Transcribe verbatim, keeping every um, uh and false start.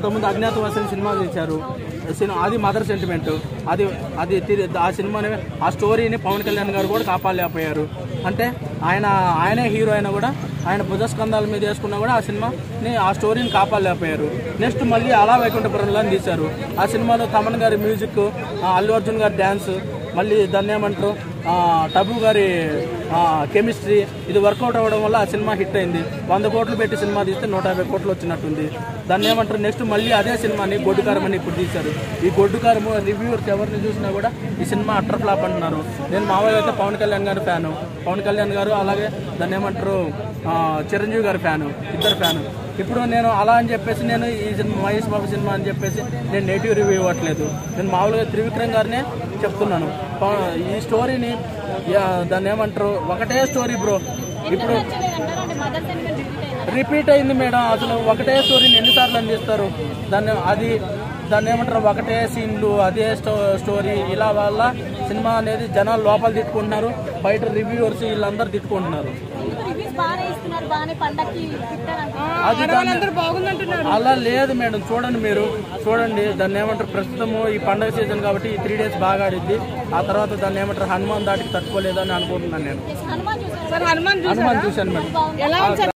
అంతకుముందు అజ్ఞాతవాసి సినిమా తీశారు, అది మదర్ సెంటిమెంట్. అది అది ఆ సినిమాని ఆ స్టోరీని పవన్ కళ్యాణ్ గారు కూడా కాపాడలేకపోయారు. అంటే ఆయన ఆయనే హీరో అయినా కూడా ఆయన భుజస్కంధాల మీద వేసుకున్నా కూడా ఆ సినిమాని ఆ స్టోరీని కాపాడలేకపోయారు. నెక్స్ట్ మళ్ళీ అలా వైకుంఠపురంలో తీశారు. ఆ సినిమాలో తమన్ గారి మ్యూజిక్, అల్లు అర్జున్ గారి డ్యాన్స్, మళ్ళీ దాన్ని ఏమంటారు టబు గారి కెమిస్ట్రీ ఇది వర్కౌట్ అవ్వడం వల్ల ఆ సినిమా హిట్ అయింది. వంద కోట్లు పెట్టి సినిమా తీస్తే నూట యాభై కోట్లు వచ్చినట్టుంది. దాన్ని ఏమంటారు నెక్స్ట్ మళ్ళీ అదే సినిమాని గొడ్డుకారం అని ఇప్పుడు తీశారు. ఈ గొడ్డుకారము రివ్యూవర్స్ ఎవరిని చూసినా కూడా ఈ సినిమా అట్టర్ ఫ్లాప్ అంటున్నారు. నేను మామూలుగా అయితే పవన్ కళ్యాణ్ గారి ఫ్యాను, పవన్ కళ్యాణ్ గారు అలాగే దాన్ని ఏమంటారు చిరంజీవి గారి ఫ్యాను, ఇద్దరు ఫ్యాను. ఇప్పుడు నేను అలా అని చెప్పేసి నేను ఈ సినిమా మహేష్ బాబు సినిమా అని చెప్పేసి నేను నెగిటివ్ రివ్యూ ఇవ్వట్లేదు. నేను మామూలుగా త్రివిక్రమ్ గారినే చెప్తున్నాను. ఈ స్టోరీని దాన్ని ఏమంటారు ఒకటే స్టోరీ బ్రో, ఇప్పుడు రిపీట్ అయింది మేడం. అసలు ఒకటే స్టోరీని ఎన్నిసార్లు అందిస్తారు దాన్ని? అది దాన్ని ఏమంటారు ఒకటే సీన్లు అదే స్టో స్టోరీ ఇలా వల్ల సినిమా అనేది జనాలు లోపల తిట్టుకుంటున్నారు, బయట రివ్యూవర్స్ వీళ్ళందరూ తిట్టుకుంటున్నారు. అది అలా లేదు మేడం. చూడండి మీరు చూడండి దాన్ని ఏమంటారు ప్రస్తుతము ఈ పండగ సీజన్ కాబట్టి ఈ త్రీ డేస్ బాగా ఆడిద్ది. ఆ తర్వాత దాన్ని ఏమంటారు హనుమాన్ దాటికి తట్టుకోలేదు అని అనుకుంటున్నాను నేను. హనుమాన్ చూశాను మేడం.